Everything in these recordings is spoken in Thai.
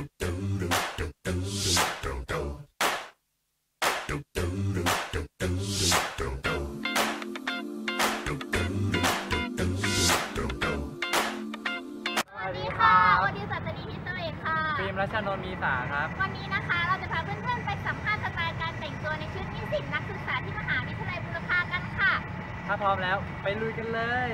ฟิล์มรัชนนท์มีสาครับวันนี้นะคะเราจะพาเพื่อนๆไปสัมภาษณ์สไตล์การแต่งตัวในชุดนิสิตนักศึกษาที่มหาวิทยาลัยบูรพากันค่ะถ้าพร้อมแล้วไปลุยกันเลย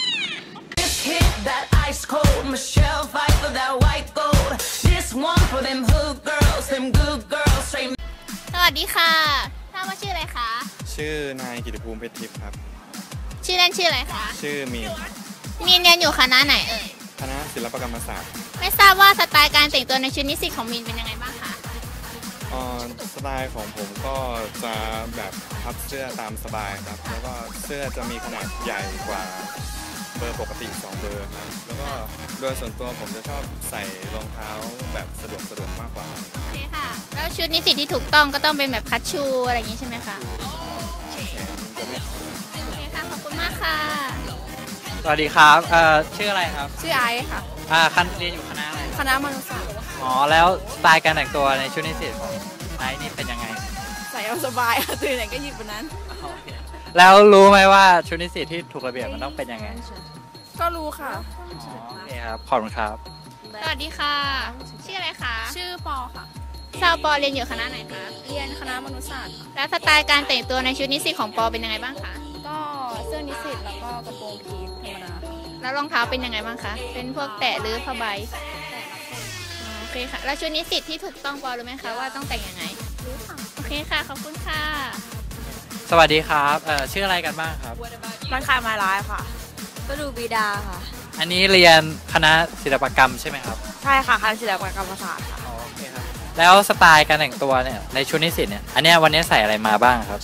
สวัสดีค่ะทราบว่าชื่ออะไรคะชื่อนายกิติภูมิเพชรทิพย์ครับชื่อเล่นชื่ออะไรคะชื่อมีนเรียนอยู่คณะไหนเอ่ยคณะศิลปกรรมศาสตร์ไม่ทราบว่าสไตล์การแต่งตัวในชุดนิสิตของมีนเป็นยังไงบ้างคะสไตล์ของผมก็จะแบบพับเสื้อตามสบายครับแล้วก็เสื้อจะมีขนาดใหญ่กว่าเบอร์ปกติ2เบอร์ครับแล้วก็โดยส่วนตัวผมจะชอบใส่รองเท้าแบบสะดวกมากกว่าโอเคค่ะแล้วชุดนิสิตที่ถูกต้องก็ต้องเป็นแบบคัชชูอะไรอย่างนี้ใช่ไหมคะโอเคค่ะขอบคุณมากค่ะสวัสดีครับชื่ออะไรครับชื่อไอซ์ค่ะเรียนอยู่คณะอะไรคณะมนุษยศาสตร์แล้วสไตล์การแต่งตัวในชุดนิสิตของไอซ์นี่เป็นยังไงใส่เอาสบายตื่นไหนก็หยิบวันนั้นแล้วรู้ไหมว่าชุดนิสิตที่ถูกระเบียบมันต้องเป็นยังไงก็รู้ค่ะโอเคครับขอบคุณครับสวัสดีค่ะชื่ออะไรคะชื่อปอค่ะปอเรียนอยู่คณะไหนคะเรียนคณะมนุษยศาสตร์แล้วสไตล์การแต่งตัวในชุดนิสิตของปอเป็นยังไงบ้างคะก็เสื้อนิสิตแล้วก็กระโปรงพีทธรรมดาแล้วรองเท้าเป็นยังไงบ้างคะเป็นพวกแตะหรือผ้าใบโอเคค่ะแล้วชุดนิสิตที่ถูกต้องปอรู้ไหมคะว่าต้องแต่งยังไงรู้ค่ะโอเคค่ะขอบคุณค่ะสวัสดีครับชื่ออะไรกันบ้างครับมันคายมาไลฟ์ค่ะก็ดูบีดาค่ะอันนี้เรียนคณะศิลปกรรมใช่ไหมครับใช่ค่ะคณะศิลปกรรมศาสตร์ค่ะโอเคครับแล้วสไตล์การแต่งตัวเนี่ยในชุดนิสิตเนี่ยอันนี้วันนี้ใส่อะไรมาบ้างครับ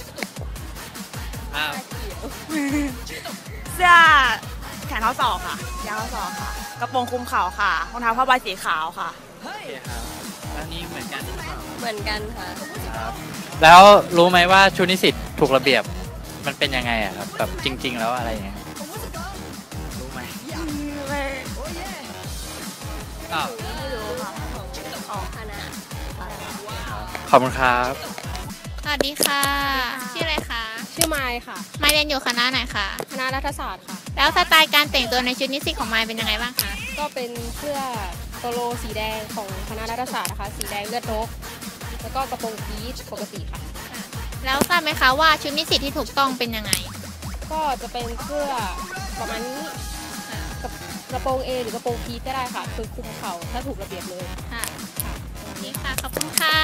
เสื้อแขนเท้าศอกค่ะยาวเท้าศอกค่ะกระโปรงคลุมเข่าค่ะรองเท้าผ้าใบสีขาวค่ะโอเคครับอันนี้เหมือนกันเหมือนกันค่ะครับแล้วรู้ไหมว่าชุดนิสิตถูกระเบียบมันเป็นยังไงอะครับแบบจริงๆแล้วอะไรอย่างเงี้ยรู้ไหมไม่อ้าวไม่รู้ค่ะของคณะขอบคุณครับสวัสดีค่ะชื่ออะไรคะชื่อไมค์ค่ะไมค์เรียนอยู่คณะไหนคะคณะรัฐศาสตร์ค่ะแล้วสไตล์การแต่งตัวในชุดนิสิตของไมค์เป็นยังไงบ้างคะก็เป็นเสื้อโปโลสีแดงของคณะรัฐศาสตร์นะคะสีแดงเลือดนกแล้วก็กระโปรงพีชปกติค่ะแล้วทราบไหมคะว่าชุดนิสิตที่ถูกต้องเป็นยังไงก็จะเป็นเสื้อประมาณนี้กระโปรงเอหรือกระโปรงพีชก็ได้ค่ะคือคลุมเข่าถ้าถูกระเบียบเลยค่ะนี่ค่ะขอบคุณค่ะ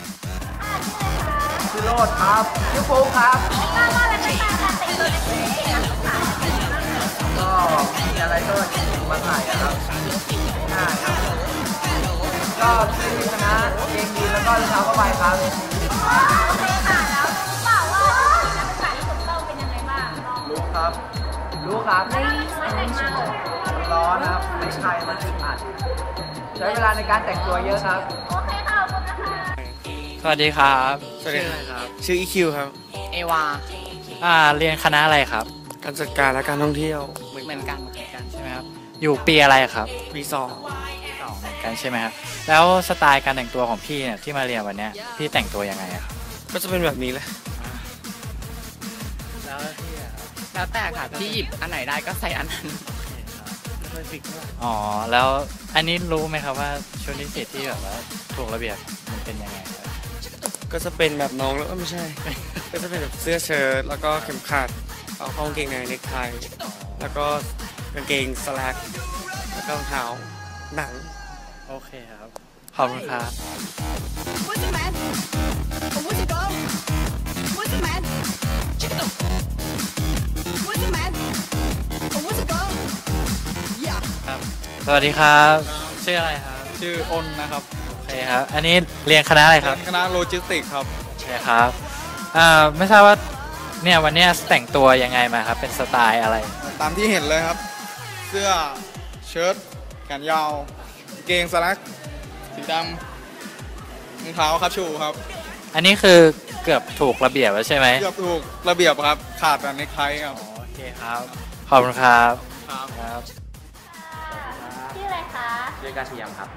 ชื่อโรดครับชื่อฟูครับก็อะไรเป็นการแต่งตัวในชุดนิสิตนักศึกษาก็มีอะไรก็มาใส่ครับง่ายครับก็ชื่อคณะเกงยีนแล้วก็รองเท้าผ้าใบครับโอเคค่ะแล้วรู้เปล่าว่านักศึกษาที่ถูกต้องเป็นยังไงบ้างรู้ครับไม่แต่งมาเลยร้อนครับไม่ใช่มันอึดอัดใช้เวลาในการแต่งตัวเยอะครับโอเคค่ะขอบคุณนะคะสวัสดีครับชื่ออะไรครับชื่ออีคิวครับเอวาเรียนคณะอะไรครับการจัดการและการท่องเที่ยวเหมือนกันใช่ไหมครับอยู่ปีอะไรครับปี2 เหมือนกันใช่ไหมครับแล้วสไตล์การแต่งตัวของพี่เนี่ยที่มาเรียนวันนี้พี่แต่งตัวยังไงครับก็จะเป็นแบบนี้แหละแล้วแต่ค่ะพี่หยิบอันไหนได้ก็ใส่อันนั้นแล้วอันนี้รู้ไหมครับว่าชุดนิสิตที่แบบว่าถูกระเบียบมันเป็นยังไงก็จะเป็นแบบน้องแล้วก็ไม่ใช่ ก็จะเป็นแบบเสื้อเชิ้ตแล้วก็เข็มขัดเอาข้องเกงในเนคไทแล้วก็กางเกงสแลกแล้วก็รองเท้าหนังโอเคครับขอบคุณครับสวัสดีครับชื่ออะไรครับชื่ออ้นนะครับโอเคครับอันนี้เรียนคณะอะไรครับคณะโลจิสติกครับใช่ครับไม่ทราบว่าเนี่ยวันนี้แต่งตัวยังไงมาครับเป็นสไตล์อะไรตามที่เห็นเลยครับเสื้อเชิ้ตแขนยาวเกงสแลกสีดำรองเท้าครับชูครับอันนี้คือเกือบถูกระเบียบแล้วใช่ไหมเกือบถูกระเบียบครับขาดแต่เนคไทครับโอเคครับขอบคุณครับชื่ออะไรคะชื่อกาเทียมครับ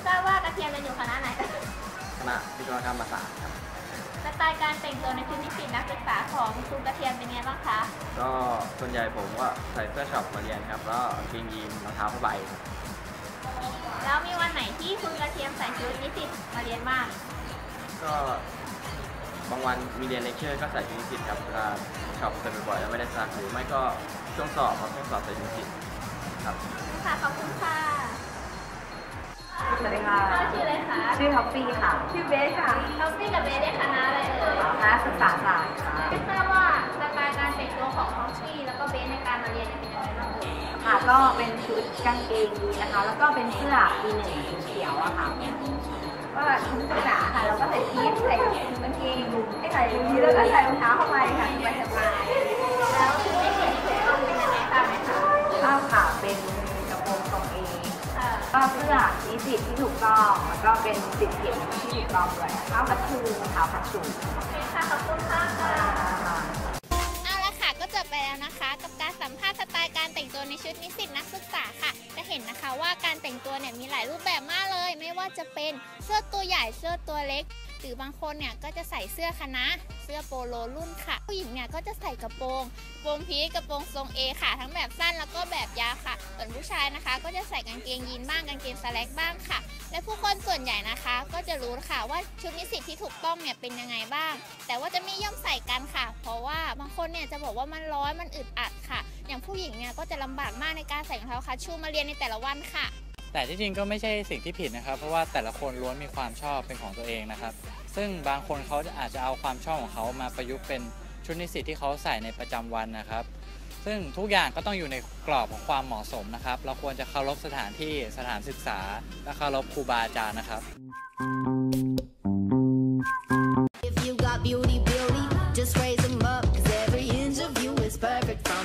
ทราบว่ากระเทียมเรียนอยู่คณะไหนคณะวิศวกรรมศาสตร์ครับสไตล์การแต่งตัวในชุดนิสิตนักศึกษาของคุณกระเทียมเป็นไงบ้างคะก็ส่วนใหญ่ผมก็ใส่เสื้อช็อปมาเรียนครับแล้วกางเกงยีนรองเท้าผ้าใบแล้วมีวันไหนที่คุณกระเทียมใส่ชุดนิสิตมาเรียนบ้างก็บางวันมีเรียนเลคเชอร์ก็ใส่ชุดนิสิตครับเวลาช็อปใส่บ่อยๆแล้วไม่ได้ซักหรือไม่ก็ช่วงสอบครับช่วงสอบใส่ชุดนิสิตครับค่ะขอบคุณค่ะสวัสดีค่ะชื่ออะไรคะชื่อท็อปปี้ค่ะชื่อเบสค่ะท็อปปี้กับเบสได้คณะอะไรเอ่ยคณะศึกษาศาสตร์ค่ะไม่ทราบว่าสไตล์การแต่งตัวของท็อปปี้แล้วก็เบสในการมาเรียนเป็นยังไงบ้างเอ่ยค่ะ ก็เป็นชุดกางเกงยีนนะคะ แล้วก็เป็นเสื้อปีหนึ่งสีเขียวอะค่ะก็แบบนักศึกษาค่ะแล้วก็ใส่ชีสใส่กางเกงให้ใส่ยีนแล้วก็ใส่รองเท้าเข้าไปค่ะสบายๆแล้วชุดนิสิตที่ถูกต้องเป็นยังไงทราบไหมคะข้าวค่ะ เป็นกระโปรงทรงเอค่ะก็เสื้อนิสิตที่ถูกต้อง แล้วก็เป็นติดเข็มที่ถูกต้องด้วยเท้าพัดชูเท้าพัดชูโอเคค่ะขอบคุณค่ะค่ะเอาละค่ะก็จบไปแล้วนะคะกับการสัมภาษณ์สไตล์การแต่งตัวในชุดนิสิตนักศึกษาค่ะจะเห็นนะคะว่าการแต่งตัวเนี่ยมีหลายรูปแบบมากเลย ไม่ว่าจะเป็นเสื้อตัวใหญ่เสื้อตัวเล็ก หรือบางคนเนี่ยก็จะใส่เสื้อคณะเสื้อโปโลรุ่นค่ะผู้หญิงเนี่ยก็จะใส่กระโปรงพีชกระโปรงทรงเอค่ะทั้งแบบสั้นแล้วก็แบบยาวค่ะส่วนผู้ชายนะคะ ก็จะใส่กางเกงยีนบ้างกางเกงสแล็กบ้างค่ะ และผู้คนส่วนใหญ่นะคะ ก็จะรู้ค่ะว่าชุดนิสิตที่ถูกต้องเนี่ยเป็นยังไงบ้าง แต่ว่าจะไม่ย่อมใส่กันค่ะ เพราะว่าบางคนเนี่ยจะบอกว่ามันร้อนมันอึดอัดค่ะ อย่างผู้หญิงเนี่ยก็จะลำบากมากในการใส่รองเท้าคัชชูมาเรียนในแต่ละวันค่ะแต่ที่จริงก็ไม่ใช่สิ่งที่ผิดนะครับ เพราะว่าแต่ละคนล้วนมีความชอบเป็นของตัวเองนะครับ ซึ่งบางคนเขาอาจจะเอาความชอบของเขามาประยุกต์เป็นชุดนิสิตที่เขาใส่ในประจำวันนะครับ ซึ่งทุกอย่างก็ต้องอยู่ในกรอบของความเหมาะสมนะครับ เราควรจะเคารพสถานที่สถานศึกษาและเคารพครูบาอาจารย์นะครับ If you got beauty, just raise them up, 'cause every inch of you is perfect from